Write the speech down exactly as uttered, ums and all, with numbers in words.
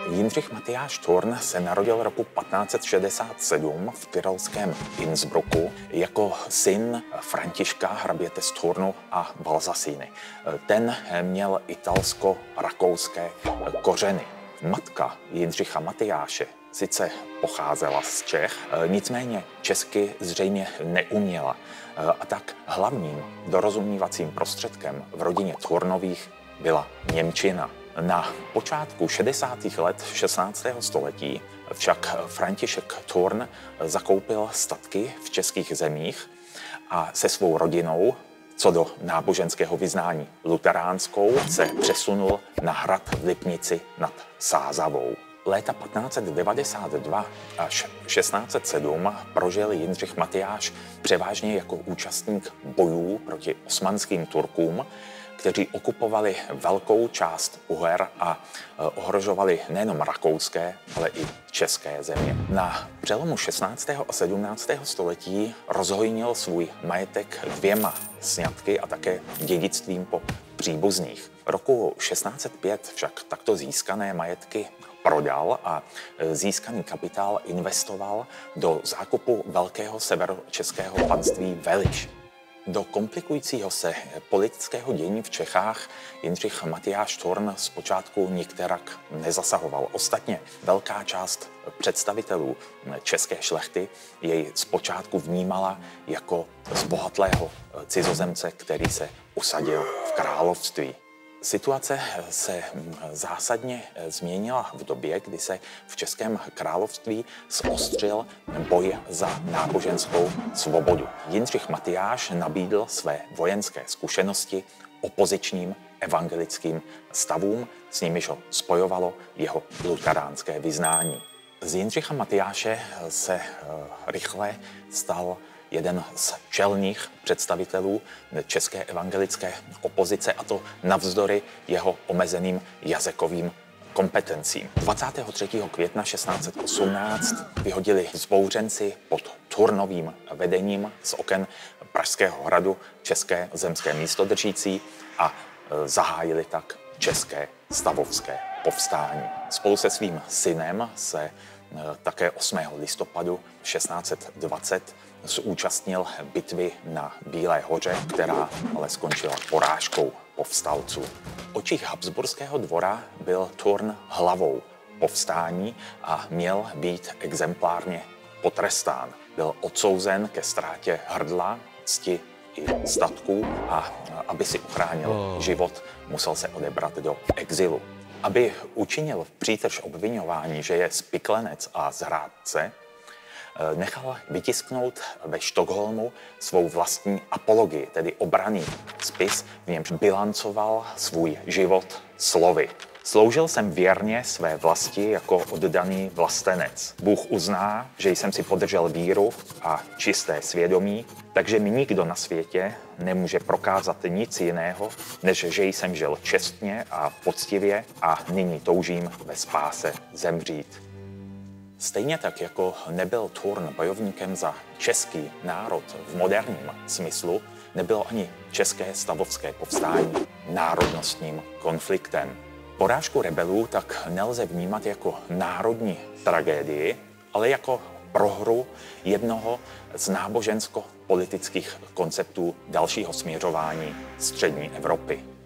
Jindřich Matyáš Thurn se narodil roku patnáct set šedesát sedm v tyrolském Innsbrucku jako syn Františka hraběte z Thurnu a Valsasíny. Ten měl italsko-rakouské kořeny. Matka Jindřicha Matyáše sice pocházela z Čech, nicméně česky zřejmě neuměla. A tak hlavním dorozumívacím prostředkem v rodině Thurnových byla němčina. Na počátku šedesátých let šestnáctého století však František Thurn zakoupil statky v českých zemích a se svou rodinou, co do náboženského vyznání luteránskou, se přesunul na hrad v Lipnici nad Sázavou. Léta patnáct set devadesát dva až šestnáct set sedm prožil Jindřich Matyáš převážně jako účastník bojů proti osmanským Turkům, kteří okupovali velkou část Uher a ohrožovali nejenom rakouské, ale i české země. Na přelomu šestnáctého a sedmnáctého století rozhojnil svůj majetek dvěma sňatky a také dědictvím po příbuzných. Roku šestnáct set pět však takto získané majetky prodal a získaný kapitál investoval do zákupu velkého severočeského panství Veliš. Do komplikujícího se politického dění v Čechách Jindřich Matyáš Thurn zpočátku nikterak nezasahoval. Ostatně velká část představitelů české šlechty jej zpočátku vnímala jako zbohatlého cizozemce, který se usadil v království. Situace se zásadně změnila v době, kdy se v Českém království zostřil boj za náboženskou svobodu. Jindřich Matyáš nabídl své vojenské zkušenosti opozičním evangelickým stavům, s nimiž ho spojovalo jeho luteránské vyznání. Z Jindřicha Matyáše se rychle stal jeden z čelných představitelů české evangelické opozice, a to navzdory jeho omezeným jazykovým kompetencím. dvacátého třetího května šestnáct set osmnáct vyhodili vzbouřenci pod Thurnovým vedením z oken Pražského hradu české zemské místodržící a zahájili tak české stavovské povstání. Spolu se svým synem se také osmého listopadu šestnáct set dvacet zúčastnil bitvy na Bílé hoře, která ale skončila porážkou povstalců. V očích habsburského dvora byl Thurn hlavou povstání a měl být exemplárně potrestán. Byl odsouzen ke ztrátě hrdla, cti i statků a aby si uchránil život, musel se odebrat do exilu. Aby učinil přítrž obviňování, že je spiklenec a zrádce, nechal vytisknout ve Stockholmu svou vlastní apologii, tedy obranný spis, v němž bilancoval svůj život slovy. Sloužil jsem věrně své vlasti jako oddaný vlastenec. Bůh uzná, že jsem si podržel víru a čisté svědomí, takže mi nikdo na světě nemůže prokázat nic jiného, než že jsem žil čestně a poctivě a nyní toužím ve spáse zemřít. Stejně tak, jako nebyl Thurn bojovníkem za český národ v moderním smyslu, nebylo ani české stavovské povstání národnostním konfliktem. Porážku rebelů tak nelze vnímat jako národní tragédii, ale jako prohru jednoho z nábožensko-politických konceptů dalšího směřování střední Evropy.